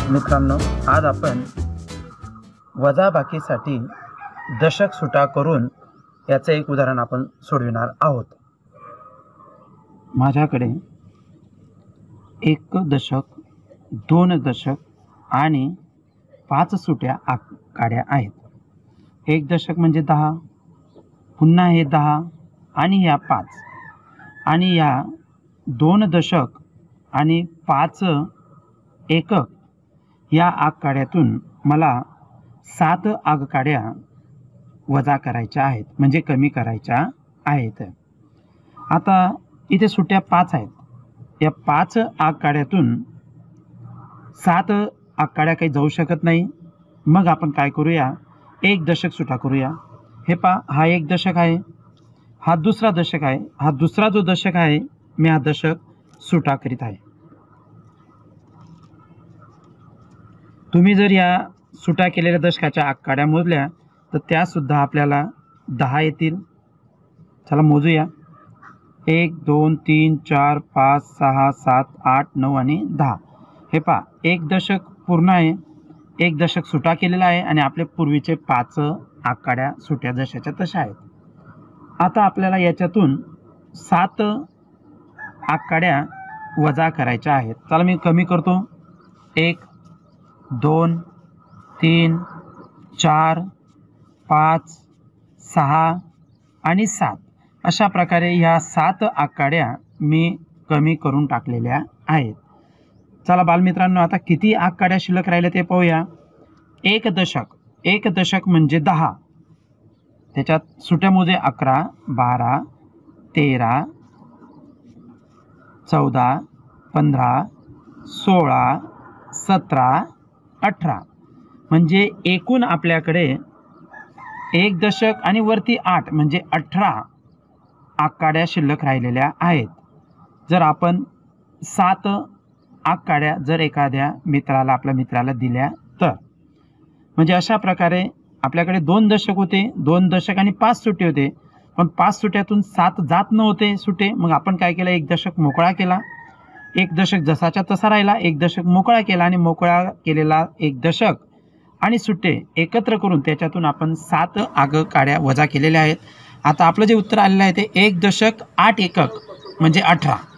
मित्रांनो, आज आपण वजाबाकीसाठी दशक सुटा करून याचं एक उदाहरण आपण सोडविणार आहोत। माझ्याकडे 1 दशक, 2 दशक आणि 5 सुट्या आकड्या आहेत। 1 दशक म्हणजे 10, पुन्हा हे 10 आणि या 5 आणि या 2 दशक आणि 5 एकक या आकड्यातून मला 7 आकड्या वजा करायच्या आहेत, म्हणजे कमी करायच्या आहेत। आता इथे सुट्या 5 आहेत, या 5 आकड्यातून 7 आकड्या काही जाऊ शकत नाही। मग आपण काय करूया, 1 दशक सुटा करूया। हे पहा, हा 1 दशक आहे, हा दुसरा दशक आहे, हा दुसरा जो दशक आहे मी हा दशक सुटा करीत आहे। तुम्ही जर या सुटा केलेल्या दशकाच्या आकड्या मोजल्या तर त्या सुद्धा आपल्याला 10 येतील। चला मोजूया, 1 2 3 4 5 6 7 8 9 आणि 10। हे पहा, 1 दशक पूर्ण आहे, 1 दशक सुटा केलेला आहे आणि आपले पूर्वीचे 5 आकड्या सुट्या जशाच्या तशा आहेत। आता आपल्याला याच्यातून 7 आकड्या वजा करायच्या आहेत। चला मी कमी करतो, 1 2 3 4 5 6 आणि 7 अशा प्रकारे ह्या 7 आकड्या मी कमी करून टाकलेल्या आहेत। चला बालमित्रांनो, आता किती आकड्या शिल्लक राहिल्या ते पाहूया। 1 दशक म्हणजे 10, त्याच्यात सुट्या मोजे 11 12 13 14 15 16 17 18 म्हणजे एकूण आपल्याकडे 1 दशक आणि वरती 8 म्हणजे 18 आकड्या शिल्लक राहिलेल्या आहेत। जर आपण 7 आकड्या जर एखाद्या मित्राला, आपल्या मित्राला दिल्या तर, म्हणजे अशा प्रकारे आपल्याकडे 2 दशक होते, 2 दशक आणि 5 सुटे होते, पण 5 सुट्यातून 7 जात नव्हते सुटे। मग आपण काय केलं, 1 दशक मोकळा केला, 1 दशक जसाच्या तसा राहिला, 1 दशक मोकळा केला आणि मोकळा केलेला 1 दशक आणि सुट्टे एकत्र करून त्याच्यातून आपण 7 आकड्या वजा केलेल्या आहेत। आता आपलं जे उत्तर आलेलं आहे ते 1 दशक 8 एकक म्हणजे 18।